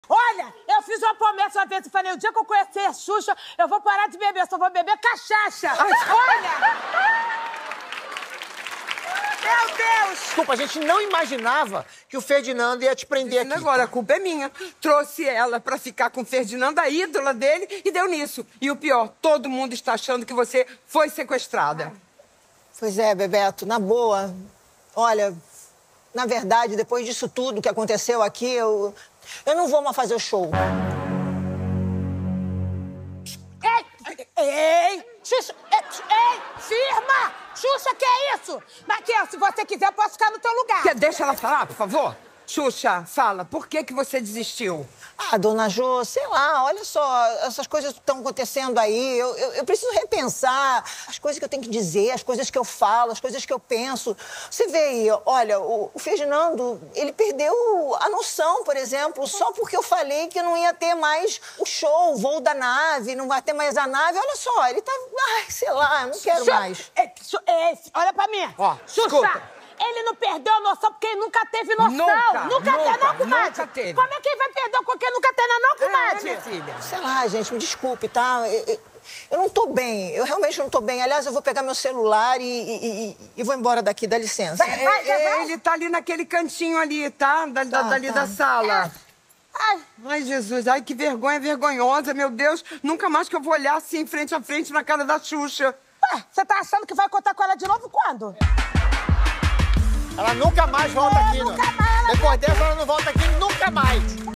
Olha, eu fiz uma promessa uma vez e falei, o dia que eu conhecer a Xuxa, eu vou parar de beber, só vou beber cachaça. Olha! Meu Deus! Desculpa, a gente não imaginava que o Ferdinando ia te prender aqui. Agora, a culpa é minha. Trouxe ela pra ficar com o Ferdinando, a ídola dele, e deu nisso. E o pior, todo mundo está achando que você foi sequestrada. Pois é, Bebeto, na boa. Olha, na verdade, depois disso tudo que aconteceu aqui, eu não vou mais fazer o show. Ei! Xuxa! Ei! Firma! Xuxa, que é isso? Matheus, se você quiser, eu posso ficar no teu lugar. Deixa ela falar, por favor. Xuxa, fala, por que você desistiu? Ah, dona Jô, sei lá, olha só, essas coisas que estão acontecendo aí, eu preciso repensar as coisas que eu tenho que dizer, as coisas que eu falo, as coisas que eu penso. Você vê aí, olha, o Ferdinando, ele perdeu a noção, por exemplo, só porque eu falei que não ia ter mais o show, o voo da nave, não vai ter mais a nave. Olha só, ele tá, ai, sei lá, não quero mais. Olha pra mim. Ó, Xuxa, escuta. ele não perdeu a noção porque ele nunca teve noção. Nunca teve, não, comadre? nunca teve. Como é que ele vai perder porque nunca teve, não, comadre? Minha filha. Sei lá, gente, me desculpe, tá? Eu não tô bem, eu realmente não tô bem. Aliás, eu vou pegar meu celular e vou embora daqui, dá licença. Vai. Ele tá ali naquele cantinho ali, tá? Dali da sala. Ai, Jesus, ai, que vergonha vergonhosa, meu Deus. Nunca mais que eu vou olhar assim, frente a frente, na cara da Xuxa. Ué, você tá achando que vai contar com ela de novo quando? Ela nunca mais volta aqui, nunca mais ela Depois dessa, ela não volta aqui nunca mais.